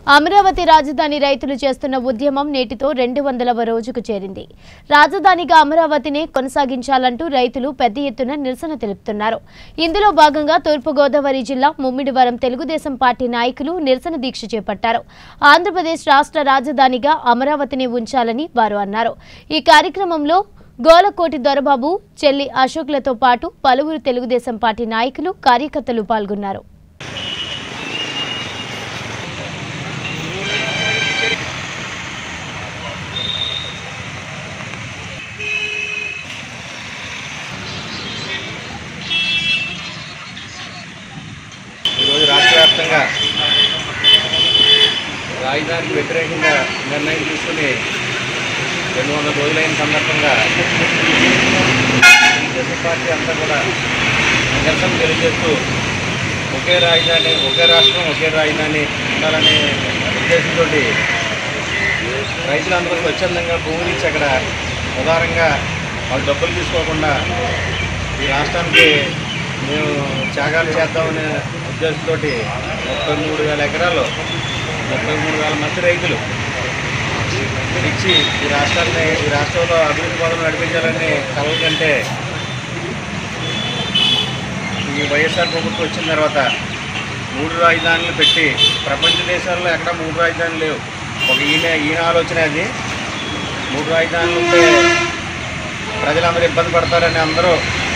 అమరావతి రాజధాని రైతులు చేస్తున్న ఉద్యమం నేటితో 200వ రోజుకు చేరింది. రాజధానిగా అమరావతిని కొనసాగించాలంటూ రైతులు పెద్ద ఎత్తున నిరసన తెలుపుతున్నారు. ఇందులో భాగంగా తూర్పు గోదావరి జిల్లా ముమ్మిడివరం తెలుగుదేశం పార్టీ నాయకులు నిరసన దీక్ష చేపట్టారు. ఆంధ్రప్రదేశ్ రాష్ట్ర రాజధానిగా అమరావతిని ఉంచాలని వారు అన్నారు. ఈ కార్యక్రమంలో గోలకోటి దొరబాబు, చెల్లి అశోక్లతో పాటు పలువురు తెలుగుదేశం పార్టీ నాయకులు, కార్యకర్తలు పాల్గొన్నారు. ఈరోజు రాష్ట్ర వ్యాప్తంగా రాజధానికి వ్యతిరేకంగా నిర్ణయం తీసుకుని 200 రోజులైన సందర్భంగా తెలుగుదేశం పార్టీ అంతా కూడా నిరసన తెలియజేస్తూ ఒకే రాజధాని, ఒకే రాష్ట్రం, ఒకే రాజధాని ఉండాలనే ఉద్దేశంతో రైతులందరూ స్వచ్ఛందంగా భూమిని ఇచ్చి అక్కడ ఉదారంగా వాళ్ళు డబ్బులు తీసుకోకుండా ఈ రాష్ట్రానికి మేము త్యాగాలు చేద్దామనే ఉద్దేశంతో 33,000 ఎకరాలు 33,000 మంది రైతులు ఇచ్చి ఈ రాష్ట్రంలో అభివృద్ధి పథకం నడిపించాలని కలల కంటే ఈ వైఎస్ఆర్ ప్రభుత్వం వచ్చిన తర్వాత 3 రాజధానులు పెట్టి ప్రపంచ దేశాల్లో ఎక్కడ 3 రాజధానులు లేవు. ఒక ఈయన ఆలోచన అది. 3 రాజధానులు ఉంటే ప్రజలందరూ ఇబ్బంది పడతారని అందరూ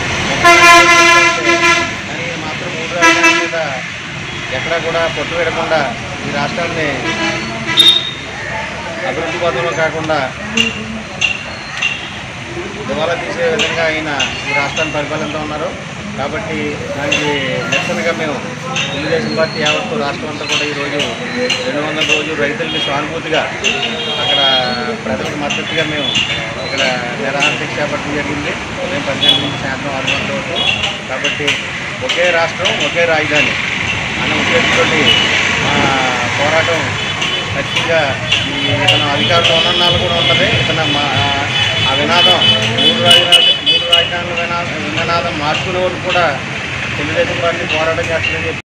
కానీ మాత్రం 3 రాజధానుల మీద ఎక్కడా కూడా పొట్టు పెట్టకుండా ఈ రాష్ట్రాన్ని అభివృద్ధి పథంలో కాకుండా దివాలా తీసే విధంగా ఆయన ఈ రాష్ట్రాన్ని పరిపాలనలో ఉన్నారు. కాబట్టి దానికి నిరసనగా మేము తెలుగుదేశం పార్టీ యావత్తు రాష్ట్రం అంతా కూడా ఈరోజు 200 రోజులు రైతులకి సానుభూతిగా అక్కడ ప్రజలకు మద్దతుగా మేము ఇక్కడ నిరాహార దీక్ష చేపట్టడం జరిగింది. ఉదయం 10 గంటల నుంచి సాయంత్రం 6 గంటల వరకు. కాబట్టి ఒకే రాష్ట్రం, ఒకే రాజధాని అన్న ఉద్దేశంతో మా పోరాటం ఖచ్చితంగా ఇతను అధికారులు ఉన్నన్నాళ్ళు కూడా ఉంటుంది. ఇతను ఆ వినాదం 3 రాజధానుల వినాదం మార్చుకునే వరకు కూడా తెలుగుదేశం పార్టీ పోరాటం చేస్తుందని